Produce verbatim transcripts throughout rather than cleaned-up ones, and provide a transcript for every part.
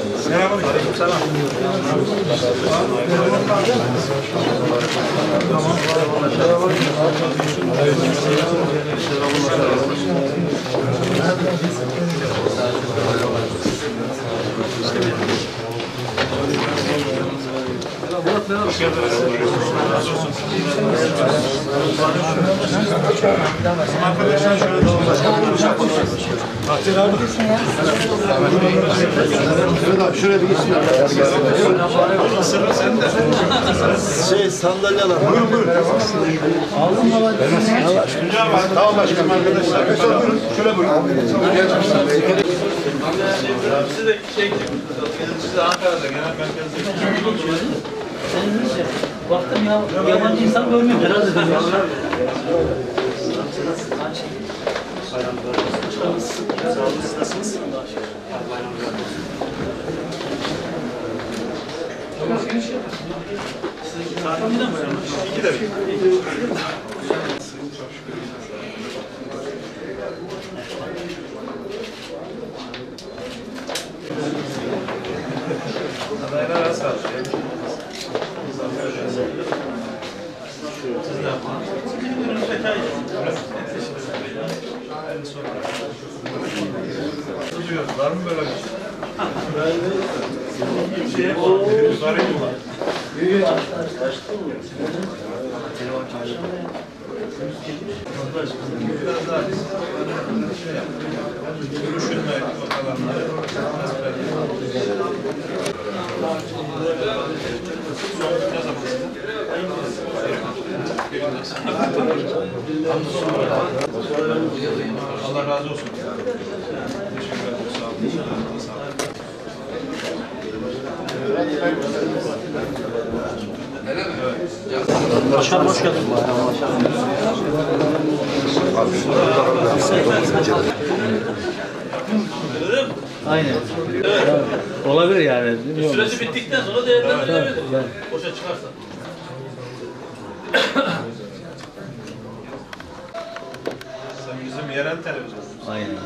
Selamünaleyküm. Selam. Arkadaşlar şöyle Bahçeli abi. Şuraya bir geçsin. Sırrı sende. Şey sandalyeler. Buyurun buyurun. Aldın mı? Tamam başkanım arkadaşlar. Buyurun. Şöyle buyurun. Siz de şey siz de Ankara'da genel merkezde. Baktım ya, yabancı insan görmüyorum herhalde. Nasılsınız? İki de bir. Adaylar az kaldı. Siz ne yaptınız? Var mı böyle bir şey? Var mı? Biraz daha görüşülme alanları Allah razı olsun. Teşekkür ederim. Sağ olun. Sağ olun. Başkanım hoş geldin. Aynen. Evet. Olabilir yani. Süreci bittikten sonra değerlendirilebilir. Evet. Boşa çıkarsa. Sen bizim yerel televizyonumuz. Aynen.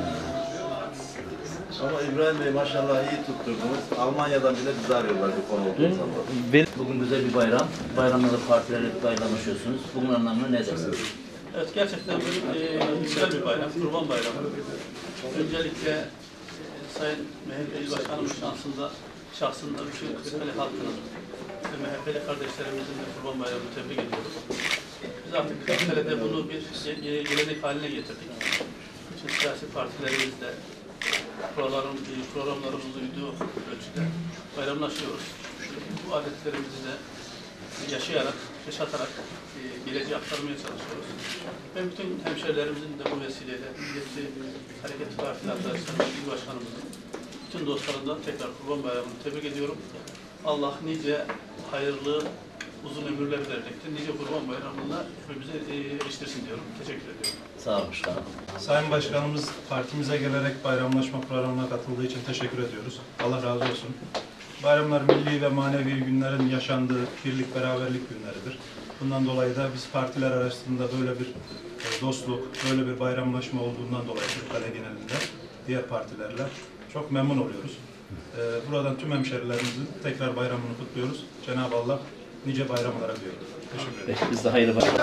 Ama İbrahim Bey maşallah iyi tutturdunuz. Almanya'dan bile bizi arıyorlar bu konu olduğu zaman. Bugün güzel bir bayram. Bayramda da partilerle bayramlaşıyorsunuz. Bugün anlamına ne dersiniz? Evet, gerçekten bir, e, güzel bir bayram, Kurban Bayramı. Öncelikle e, Sayın M H P İl Başkanımız şansında, şahsında bütün Kırklareli halkının ve M H P'li kardeşlerimizin de Kurban Bayramı'nı tebrik ediyoruz. Biz artık Kırklareli'de bunu bir gelenek haline getirdik. Bütün siyasi partilerimizle program, programlarımızı uyduğu ölçüde bayramlaşıyoruz. Bu adetlerimizi de yaşayarak, yaşatarak e, geleceğe aktarmaya çalışıyoruz. Ben bütün hemşehrilerimizin de bu vesileyle Milliyetçi Hareket Partili arkadaşlarımız, İl Başkanımızın, bütün dostlarından tekrar Kurban Bayramı'nı tebrik ediyorum. Allah nice hayırlı, uzun ömürler verecektir. Nice Kurban Bayramı'na hepimize e, eriştirsin diyorum. Teşekkür ediyorum. Sağ olun başkanım. Sayın Başkanımız partimize gelerek bayramlaşma programına katıldığı için teşekkür ediyoruz. Allah razı olsun. Bayramlar milli ve manevi günlerin yaşandığı birlik, beraberlik günleridir. Bundan dolayı da biz partiler arasında böyle bir dostluk, böyle bir bayramlaşma olduğundan dolayı Kırıkkale genelinde diğer partilerle çok memnun oluyoruz. Buradan tüm hemşerilerimizin tekrar bayramını kutluyoruz. Cenab-ı Allah nice bayramlara diyoruz. Teşekkür ederim. Biz de hayırlı bayram.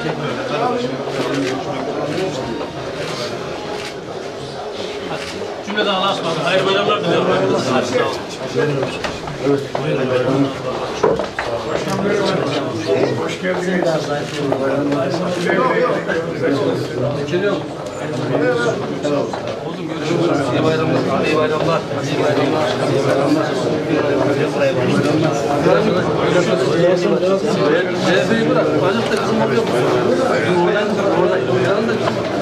Cümleden Allah'a ısmarladık. Hayırlı bayramlar diliyorum arkadaşlar. Sağ olun. Evet. Hoş geldiniz. Oğlum görüşürüz. İyi bayramlar. İyi bayramlar. İyi bayramlar. İyi bayramlar. C H P'yi bırak. Bacakta kızım oluyor mu? Oradan, oradan.